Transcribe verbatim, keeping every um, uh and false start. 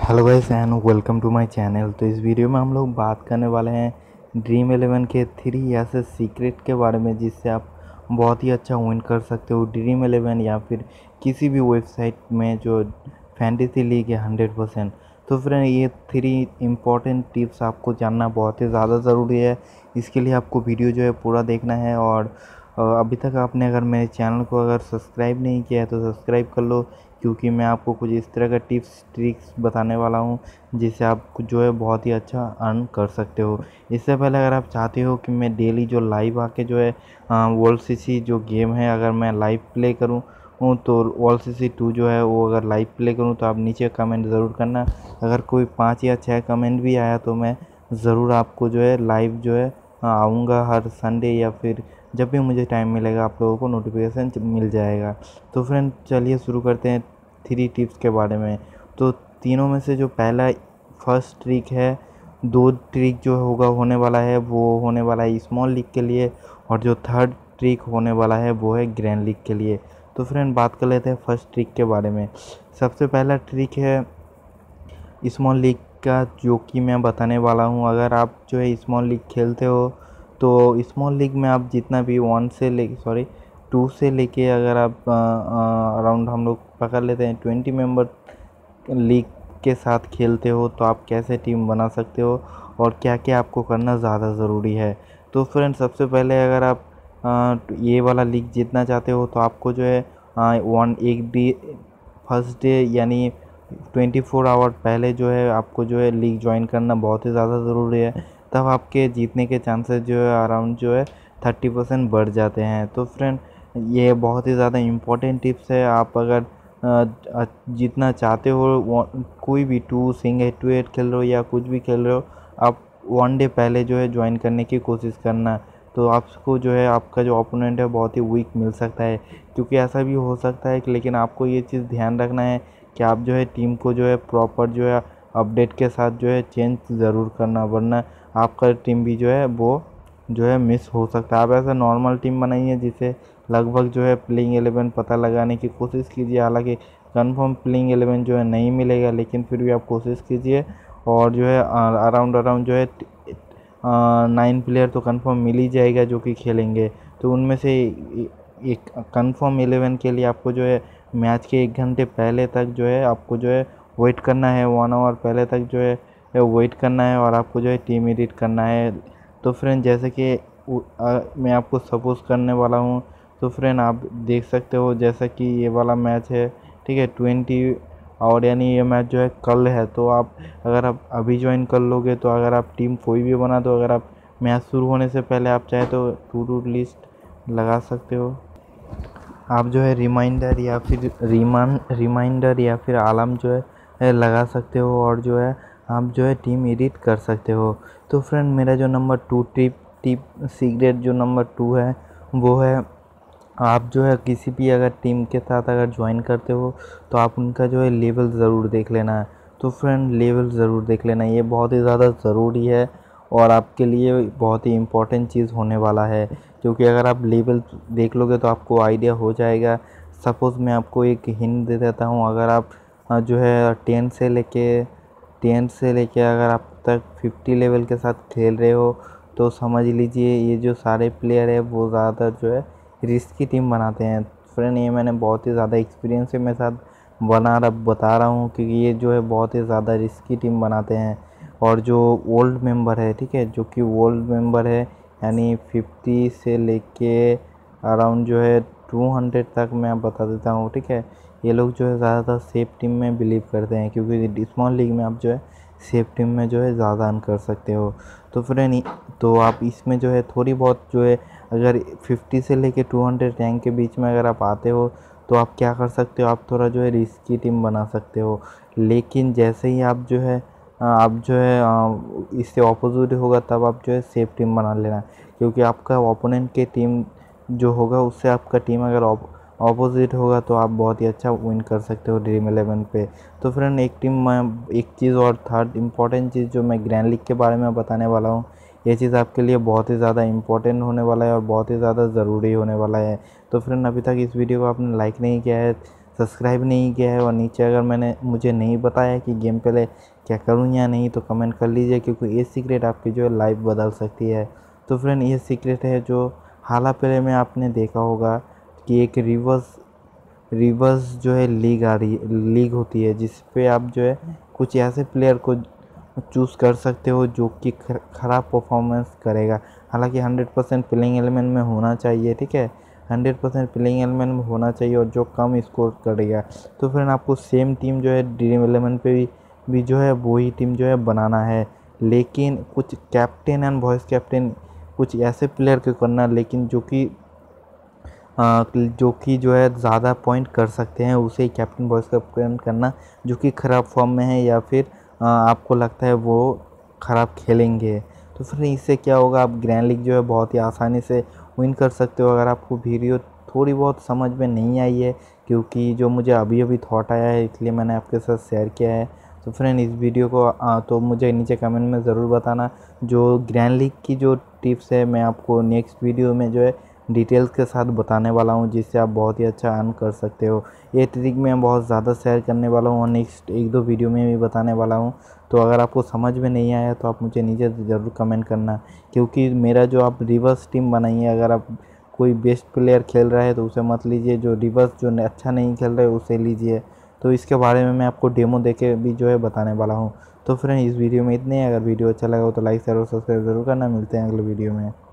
Hello guys and welcome to my channel. तो इस video में हम लोग बात करने वाले हैं ड्रीम इलेवन के थ्री ऐसे सीक्रेट के बारे में जिससे आप बहुत ही अच्छा विन कर सकते हो ड्रीम इलेवन या फिर किसी भी वेबसाइट में जो फैंटेसी लीग है हंड्रेड परसेंट। तो फ्रेंड ये थ्री इम्पॉर्टेंट टिप्स आपको जानना बहुत ही ज़्यादा ज़रूरी है। इसके लिए आपको वीडियो जो है पूरा देखना है और अभी तक आपने अगर मेरे चैनल को अगर सब्सक्राइब नहीं किया है तो सब्सक्राइब कर लो, क्योंकि मैं आपको कुछ इस तरह का टिप्स ट्रिक्स बताने वाला हूँ जिससे आप जो है बहुत ही अच्छा अर्न कर सकते हो। इससे पहले अगर आप चाहते हो कि मैं डेली जो लाइव आके जो है वर्ल्ड सीसी जो गेम है अगर मैं लाइव प्ले करूँ तो वर्ल्ड सीसी टू जो है वो अगर लाइव प्ले करूँ तो आप नीचे कमेंट ज़रूर करना। अगर कोई पाँच या छः कमेंट भी आया तो मैं ज़रूर आपको जो है लाइव जो है आऊँगा हर संडे या फिर जब भी मुझे टाइम मिलेगा आप लोगों को नोटिफिकेशन मिल जाएगा। तो फ्रेंड चलिए शुरू करते हैं थ्री टिप्स के बारे में। तो तीनों में से जो पहला फर्स्ट ट्रिक है, दो ट्रिक जो होगा होने वाला है वो होने वाला है स्मॉल लीग के लिए और जो थर्ड ट्रिक होने वाला है वो है ग्रैंड लीग के लिए। तो फ्रेंड बात कर लेते हैं फर्स्ट ट्रिक के बारे में। सबसे पहला ट्रिक है स्मॉल लीग का जो कि मैं बताने वाला हूँ। अगर आप जो है स्मॉल लीग खेलते हो तो स्मॉल लीग में आप जितना भी वन से ले सॉरी टू से लेके अगर आप अराउंड हम लोग पकड़ लेते हैं ट्वेंटी मेंबर लीग के साथ खेलते हो तो आप कैसे टीम बना सकते हो और क्या क्या आपको करना ज़्यादा ज़रूरी है। तो फ्रेंड सबसे पहले अगर आप आ, ये वाला लीग जीतना चाहते हो तो आपको जो है आ, वन एक डे फर्स्ट डे यानी ट्वेंटी फोर आवर पहले जो है आपको जो है लीग ज्वाइन करना बहुत ही ज़्यादा ज़रूरी है। तब आपके जीतने के चांसेस जो है अराउंड जो है थर्टी परसेंट बढ़ जाते हैं। तो फ्रेंड ये बहुत ही ज़्यादा इम्पोर्टेंट टिप्स है। आप अगर जीतना चाहते हो कोई भी टू सिंगल टू एट खेल रहे हो या कुछ भी खेल रहे हो, आप वन डे पहले जो है ज्वाइन करने की कोशिश करना। तो आपको जो है आपका जो ओपोनेंट है बहुत ही वीक मिल सकता है, क्योंकि ऐसा भी हो सकता है कि लेकिन आपको ये चीज़ ध्यान रखना है कि आप जो है टीम को जो है प्रॉपर जो है अपडेट के साथ जो है चेंज ज़रूर करना, वरना आपका टीम भी जो है वो जो है मिस हो सकता है। आप ऐसा नॉर्मल टीम बनाइए जिसे लगभग जो है प्लेइंग एलेवन पता लगाने की कोशिश कीजिए। हालांकि कंफर्म प्लेइंग एलेवन जो है नहीं मिलेगा, लेकिन फिर भी आप कोशिश कीजिए और जो है अराउंड अराउंड जो है नाइन प्लेयर तो कंफर्म मिल ही जाएगा जो कि खेलेंगे। तो उनमें से एक कंफर्म एलेवन के लिए आपको जो है मैच के एक घंटे पहले तक जो है आपको जो है वेट करना है, वन आवर पहले तक जो है वेट करना है और आपको जो है टीम एडिट करना है। तो फ्रेंड जैसे कि मैं आपको सपोज करने वाला हूँ, तो फ्रेंड आप देख सकते हो जैसा कि ये वाला मैच है, ठीक है, ट्वेंटी और यानी ये मैच जो है कल है। तो आप अगर आप अभी ज्वाइन कर लोगे तो अगर आप टीम कोई भी बना दो, अगर आप मैच शुरू होने से पहले आप चाहे तो टू डू लिस्ट लगा सकते हो। आप जो है रिमाइंडर या फिर रिमान रिमाइंडर या फिर अलार्म जो है लगा सकते हो और जो है आप जो है टीम एडिट कर सकते हो। तो फ्रेंड मेरा जो number two tip tip secret जो नंबर टू है वो है, आप जो है किसी भी अगर टीम के साथ अगर ज्वाइन करते हो तो आप उनका जो है लेवल ज़रूर देख लेना है। तो फ्रेंड लेवल ज़रूर देख लेना, ये बहुत ही ज़्यादा ज़रूरी है और आपके लिए बहुत ही इम्पोर्टेंट चीज़ होने वाला है, क्योंकि अगर आप लेवल देख लोगे तो आपको आइडिया हो जाएगा। सपोज़ मैं आपको एक हिंट दे देता हूँ, अगर आप जो है टेन से लेके टेन से लेके अगर आप तक फिफ्टी लेवल के साथ खेल रहे हो तो समझ लीजिए ये जो सारे प्लेयर है वो ज़्यादातर जो है रिस्की टीम बनाते हैं। फ्रेंड ये मैंने बहुत ही ज़्यादा एक्सपीरियंस है मेरे साथ बना रहा बता रहा हूँ, क्योंकि ये जो है बहुत ही ज़्यादा रिस्की टीम बनाते हैं। और जो ओल्ड मेंबर है, ठीक है, जो कि ओल्ड मेंबर है यानी फिफ्टी से लेके अराउंड जो है टू हंड्रेड तक मैं बता देता हूँ, ठीक है, ये लोग जो है ज़्यादातर सेफ टीम में बिलीव करते हैं, क्योंकि स्मॉल लीग में आप जो है सेफ टीम में जो है ज़्यादा अर्न कर सकते हो। तो फ्रेंड तो आप इसमें जो है थोड़ी बहुत जो है अगर फिफ्टी से लेके टू हंड्रेड रैंक के बीच में अगर आप आते हो तो आप क्या कर सकते हो, आप थोड़ा जो है रिस्की टीम बना सकते हो। लेकिन जैसे ही आप जो है आप जो है इससे ऑपोजिट होगा तब आप जो है सेफ टीम बना लेना, क्योंकि आपका ओपोनेंट के टीम जो होगा उससे आपका टीम अगर ऑपोजिट होगा तो आप बहुत ही अच्छा विन कर सकते हो ड्रीम इलेवन पे। तो फ्रेंड एक टीम में एक चीज़ और थर्ड इम्पॉर्टेंट चीज़ जो मैं ग्रैंड लीग के बारे में बताने वाला हूँ, ये चीज़ आपके लिए बहुत ही ज़्यादा इम्पोर्टेंट होने वाला है और बहुत ही ज़्यादा ज़रूरी होने वाला है। तो फ्रेंड अभी तक इस वीडियो को आपने लाइक नहीं किया है, सब्सक्राइब नहीं किया है और नीचे अगर मैंने मुझे नहीं बताया कि गेम प्ले क्या करूँ या नहीं तो कमेंट कर लीजिए, क्योंकि ये सीक्रेट आपकी जो है लाइफ बदल सकती है। तो फ्रेंड ये सीक्रेट है जो हाल प्ले में आपने देखा होगा कि एक रिवर्स रिवर्स जो है लीग आ रही लीग होती है, जिस पे आप जो है कुछ ऐसे प्लेयर को चूज़ कर सकते हो जो कि ख़राब परफॉर्मेंस करेगा। हालांकि हंड्रेड परसेंट प्लेइंग एलिमेंट में होना चाहिए, ठीक है, हंड्रेड परसेंट प्लेइंग एलिमेंट में होना चाहिए और जो कम स्कोर करेगा। तो फिर आपको सेम टीम जो है ड्रीम इलेवन पे भी, भी जो है वही टीम जो है बनाना है, लेकिन कुछ कैप्टन एंड वॉइस कैप्टन कुछ ऐसे प्लेयर को करना लेकिन जो कि जो कि जो है ज़्यादा पॉइंट कर सकते हैं, उसे ही कैप्टन वॉइस कैप्टन करना जो कि ख़राब फॉर्म में है या फिर आपको लगता है वो ख़राब खेलेंगे। तो फिर इससे क्या होगा, आप ग्रैंड लीग जो है बहुत ही आसानी से विन कर सकते हो। अगर आपको वीडियो थोड़ी बहुत समझ में नहीं आई है, क्योंकि जो मुझे अभी अभी थॉट आया है इसलिए मैंने आपके साथ शेयर किया है, तो फ्रेंड इस वीडियो को आ, तो मुझे नीचे कमेंट में ज़रूर बताना। जो ग्रैंड लीग की जो टिप्स है मैं आपको नेक्स्ट वीडियो में जो है डिटेल्स के साथ बताने वाला हूँ, जिससे आप बहुत ही अच्छा अर्न कर सकते हो। ये ट्रिक मैं बहुत ज़्यादा शेयर करने वाला हूँ और नेक्स्ट एक दो वीडियो में भी बताने वाला हूँ। तो अगर आपको समझ में नहीं आया तो आप मुझे नीचे ज़रूर कमेंट करना, क्योंकि मेरा जो आप रिवर्स टीम बनाइए, अगर आप कोई बेस्ट प्लेयर खेल रहा है तो उसे मत लीजिए, जो रिवर्स जो अच्छा नहीं खेल रहा है उसे लीजिए। तो इसके बारे में मैं आपको डेमो देके भी जो है बताने वाला हूँ। तो फ्रेंड इस वीडियो में इतने, अगर वीडियो अच्छा लगा हो तो लाइक शेयर और सब्सक्राइब जरूर करना। मिलते हैं अगले वीडियो में।